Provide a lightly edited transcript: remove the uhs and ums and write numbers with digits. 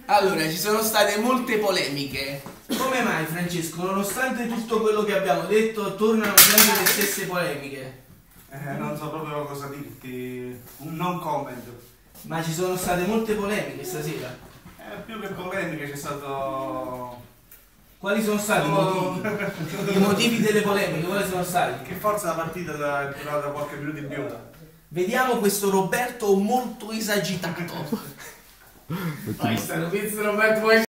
Allora, ci sono state molte polemiche. Come mai, Francesco, nonostante tutto quello che abbiamo detto, tornano sempre le stesse polemiche? Non so proprio cosa dirti, un non comment. Ma ci sono state molte polemiche stasera. Più che polemiche c'è stato... Quali sono stati i motivi? I motivi delle polemiche, quali sono stati? Che forse la partita è durata qualche minuto in più. Vediamo questo Roberto molto esagitato. Vai, stanno Roberto,